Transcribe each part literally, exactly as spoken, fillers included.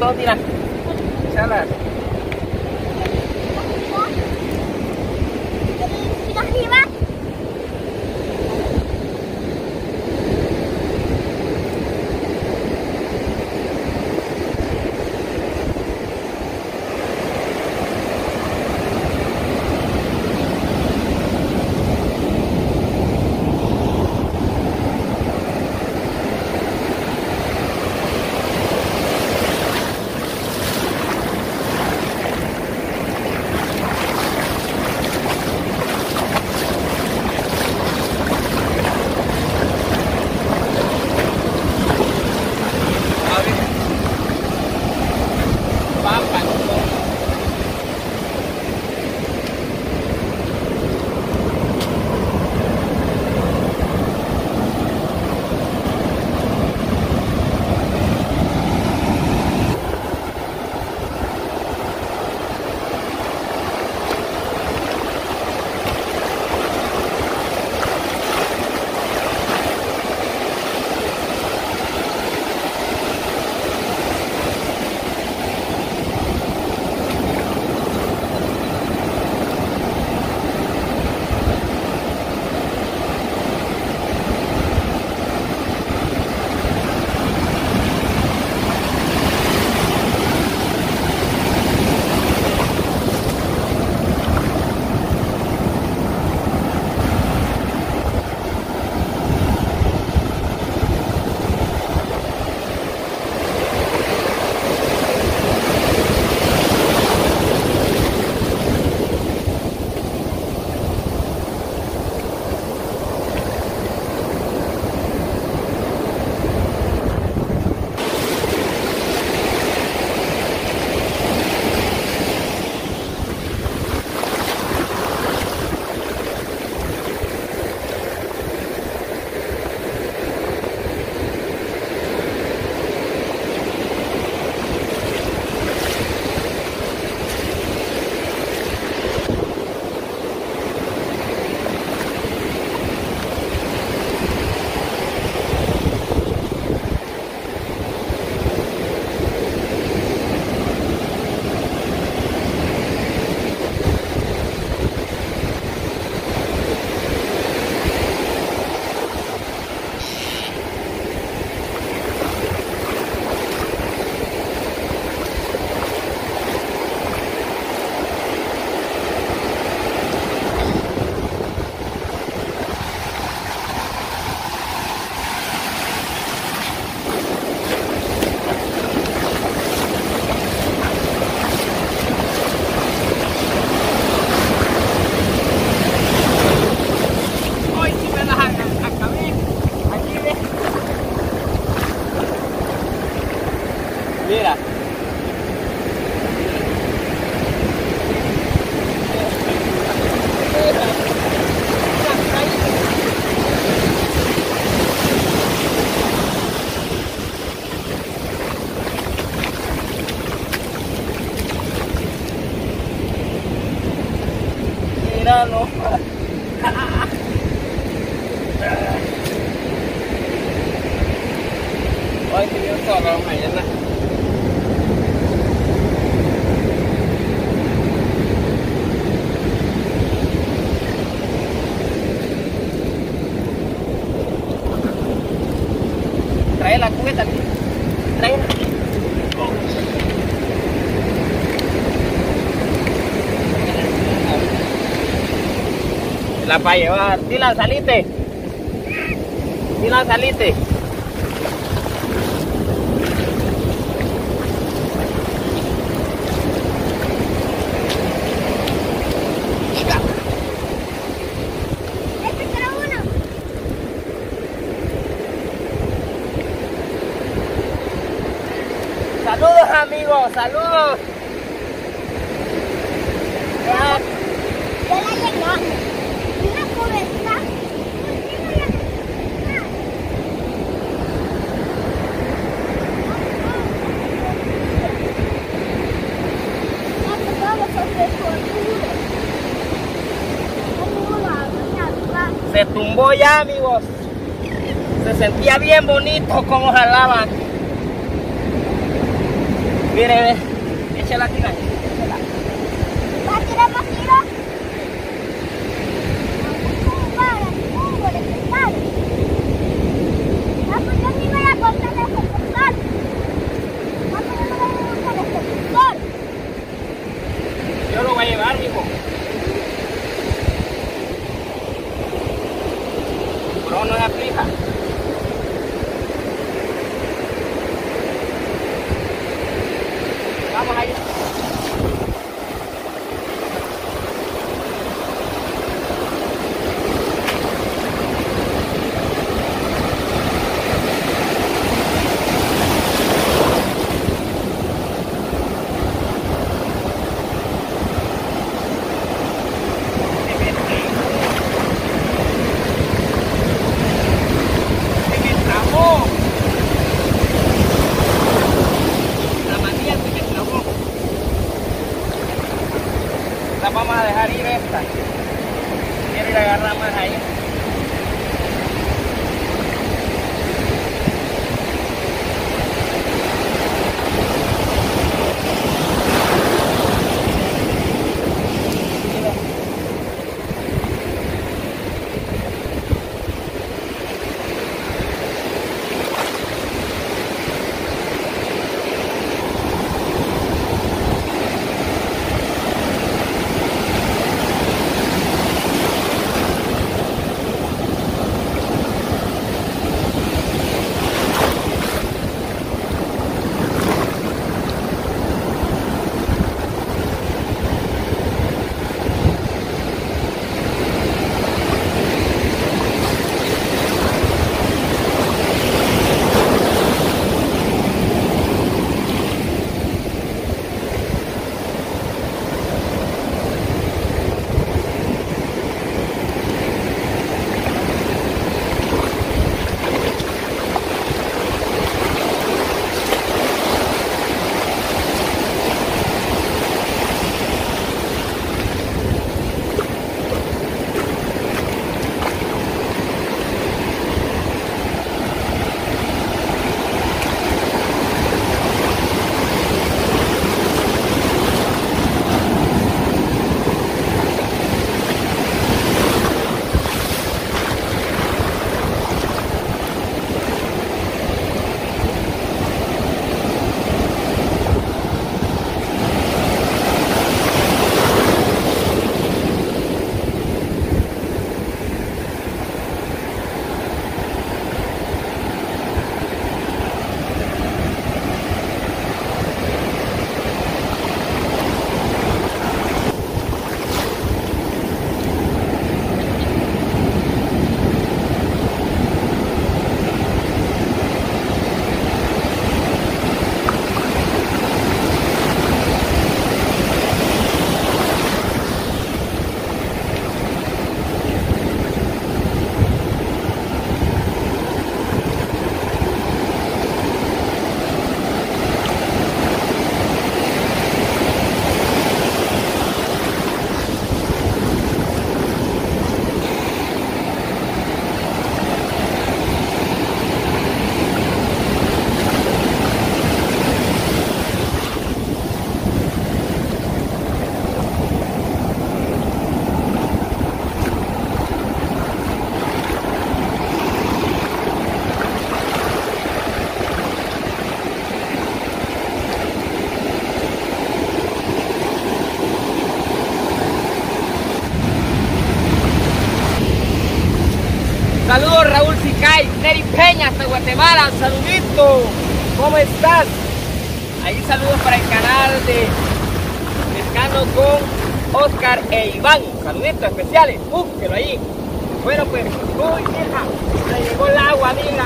dos, tira. Salas. Kita arriba. Mira. Míralo. Hoy tenía un solo mañana. Trae la cubeta, trae la. La para llevar, Dylan, salite. Dylan, salite. Saludos, amigos, saludos. Ya, Ya la llegamos. Una cubeta. se tumbó ya, amigos. Se sentía bien bonito como jalaban. Mire, ve. Échala, tira. Échala. ¿Vas a tirar más tiros? Para, tú, por el pescado. Vamos, yo ni voy a cortar ese pescado. Vamos, yo no voy a cortar ese pescado. Yo lo voy a llevar, mijo. Pero no se aflija. Vamos allá. Vamos a dejar ir esta. Quiero ir a agarrar más ahí. Saludos Raúl Sicay, Neri Peña hasta Guatemala, saludito, ¿cómo estás? Ahí saludos para el canal de Pescando con Oscar e Iván, saluditos especiales, búsquelo ahí. Bueno pues, uy hija, me llegó el agua, amiga.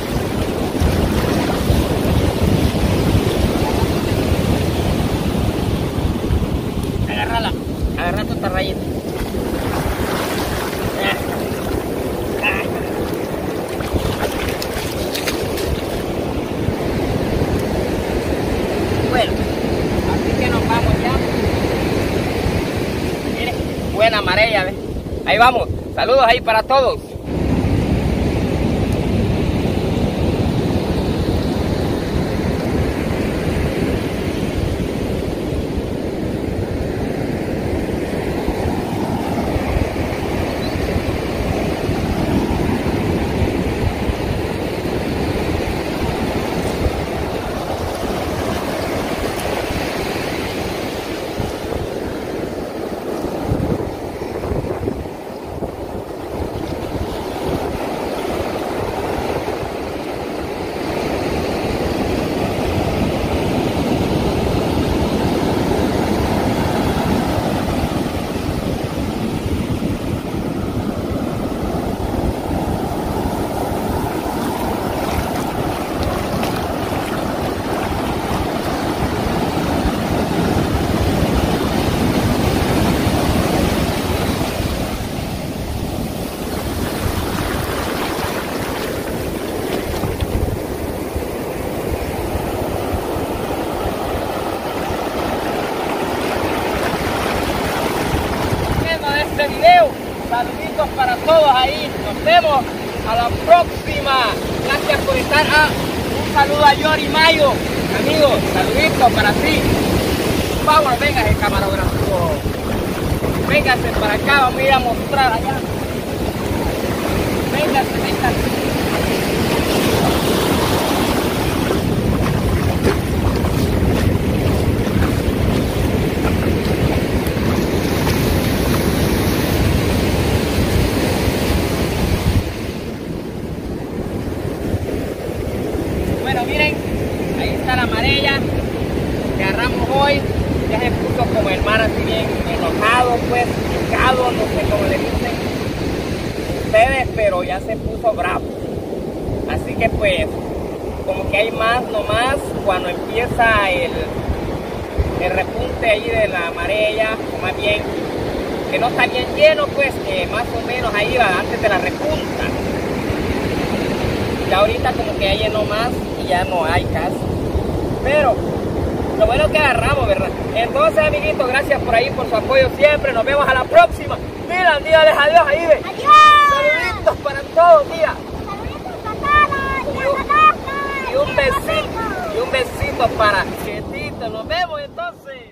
Agárrala, agarra tu tarrayita. Bueno, así que nos vamos ya. Mire, buena marea, ¿ves? Ahí vamos, saludos ahí para todos. video. Saluditos para todos ahí. Nos vemos a la próxima. Gracias por estar. Ah, un saludo a Yori Mayo. Amigos, saluditos para ti. Vamos, venga el camarógrafo. Véngase para acá, vamos a ir a mostrar allá. Véngase, véngase. Bueno, miren, ahí está la amarilla que agarramos hoy. Ya se puso como el mar así bien enojado, pues, picado, no sé cómo le dicen ustedes, pero ya se puso bravo. Así que pues, como que hay más nomás cuando empieza el, el repunte ahí de la amarilla, o más bien, que no está bien lleno, pues, que más o menos ahí va antes de la repunta. Ya ahorita como que ya llenó más y ya no hay casi. Pero lo bueno es que agarramos, ¿verdad? Entonces, amiguitos, gracias por ahí, por su apoyo siempre. Nos vemos a la próxima. Mira, dígales adiós ahí, ve. ¡Adiós! Saluditos para todos, mira. ¡Saluditos para todos! Y un besito, y un besito para Chetito. Nos vemos entonces.